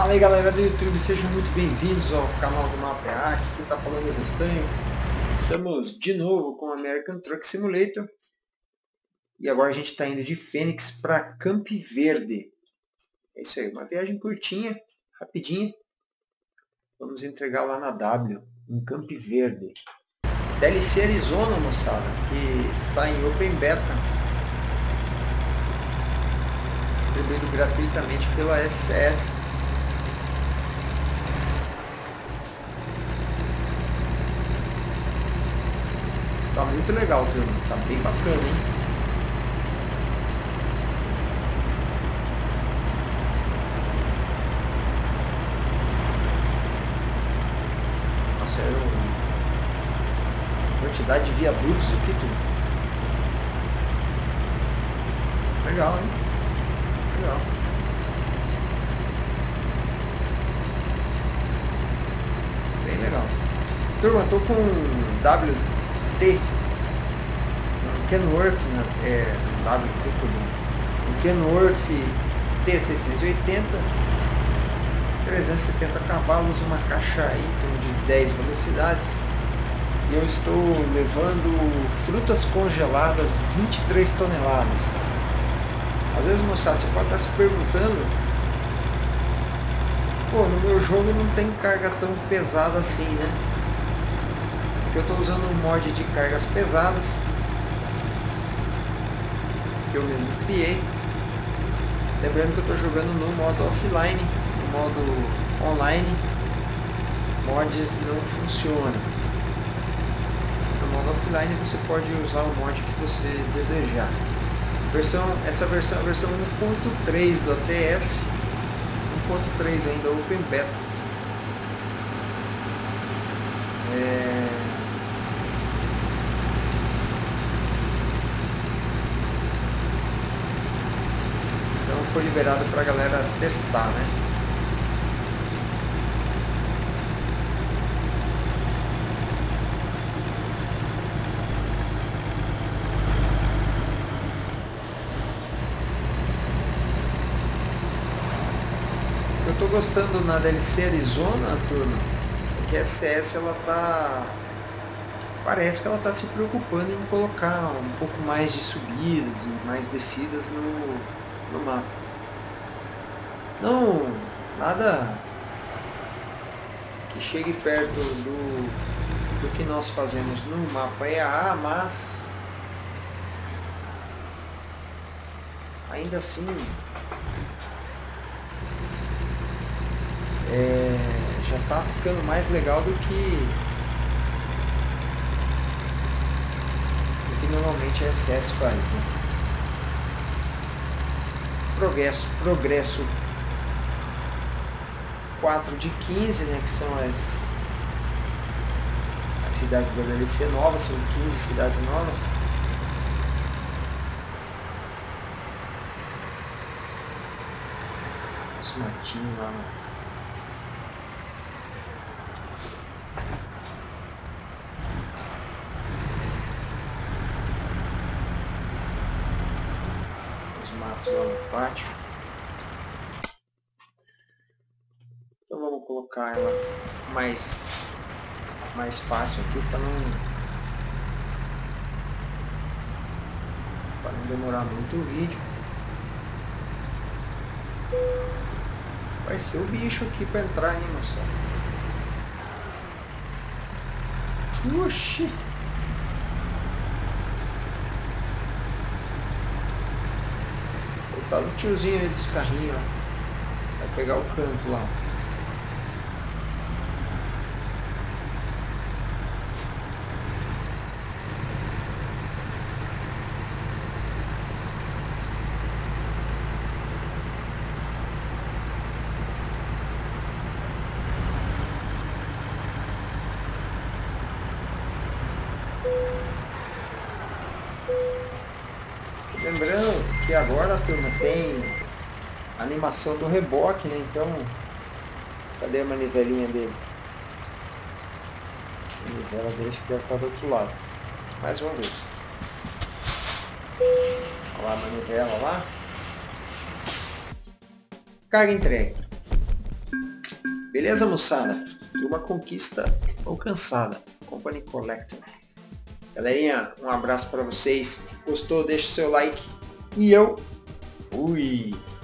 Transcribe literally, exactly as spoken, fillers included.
Fala aí galera do YouTube, sejam muito bem-vindos ao canal do Mapa. Aqui quem está falando é o Restanho. Estamos de novo com American Truck Simulator. E agora a gente está indo de Fênix para Campo Verde. É isso aí, uma viagem curtinha, rapidinha. Vamos entregar lá na W, em Campo Verde. D L C Arizona, moçada, que está em Open Beta. Distribuído gratuitamente pela S S. Tá muito legal, turma. Tá bem bacana, hein? Nossa, é uma quantidade de viadutos aqui, tudo. Legal, hein? Legal. Bem legal. Turma, tô com W T, Kenworth, né? É, W T foi bom. O Kenworth T seiscentos e oitenta, trezentos e setenta cavalos, uma caixa Eaton de dez velocidades. E eu estou levando frutas congeladas, vinte e três toneladas. Às vezes, moçada, você pode estar se perguntando, pô, no meu jogo não tem carga tão pesada assim, né? Eu estou usando um mod de cargas pesadas que eu mesmo criei. Lembrando que eu estou jogando no modo offline, no modo online mods não funcionam. No modo offline você pode usar o mod que você desejar. Versão, essa versão é a versão um ponto três do A T S, um ponto três ainda Open Beta. É... Foi liberado para a galera testar, né? Eu tô gostando na D L C Arizona, turma, porque a S S ela tá, parece que ela tá se preocupando em colocar um pouco mais de subidas e mais descidas no, no mapa. Não, nada que chegue perto do, do que nós fazemos no mapa E A A, mas ainda assim é, já está ficando mais legal do que, do que normalmente a S S faz, né? Progresso, progresso quatro de quinze, né, que são as, as cidades da D L C novas, são quinze cidades novas. Os matinhos lá, né? Os matos lá no pátio. Então vamos colocar ela mais, mais fácil aqui para não, para não demorar muito o vídeo. Vai ser o bicho aqui para entrar, hein, moçada? Oxi! Coitado do tiozinho aí dos carrinhos, ó. Vai pegar o canto lá. Lembrando que agora, turma, tem a animação do reboque, né? Então, cadê a manivelinha dele? A manivela dele acho que deve estar do outro lado. Mais uma vez. Olha lá a manivela lá. Carga entregue. Beleza, moçada? E uma conquista alcançada. Company Collector. Galerinha, um abraço para vocês. Gostou? Deixa o seu like. E eu fui!